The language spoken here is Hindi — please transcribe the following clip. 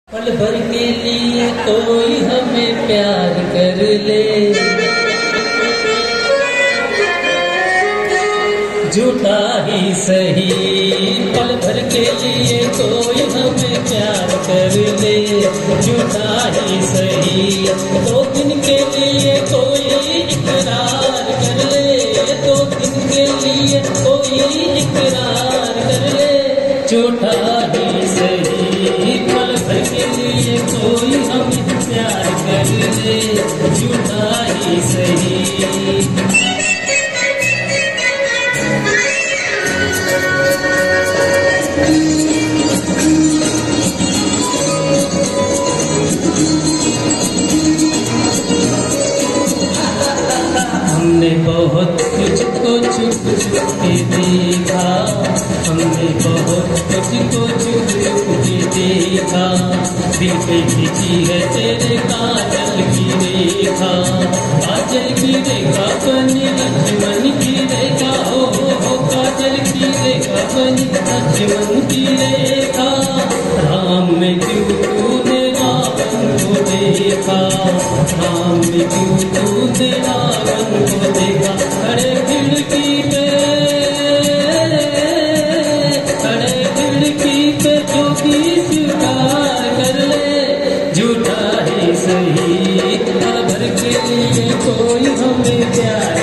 पल भर के लिए कोई हमें प्यार कर ले, झूठा ही सही। पल भर के लिए कोई हमें प्यार कर ले, झूठा ही सही। 2 दिन के लिए कोई इकरार कर ले, 2 दिन के लिए कोई इकरार कर ले, झूठा ही सही। पल भर के लिए कोई हमें प्यार कर ले, झूठा ही सही। हमने बहुत कुछ को छुप छुप के देखा, हमने बहुत कुछ को छुप छुप के देखा। दिल पे खींची है तेरे काजल की रेखा, काजल की रेखा बनी लक्ष्मण की रेखा, हो काजल की रेखा बनी लक्ष्मण की रेखा। राम में क्यों तूने रावण को देखा, राम में क्यों तूने रावण को देखा। खड़े खिड़की पे, खड़े खिड़की पे जोगी स्वीकार कर ले, झूठा ही सही। पल भर के लिए कोई हमें प्यार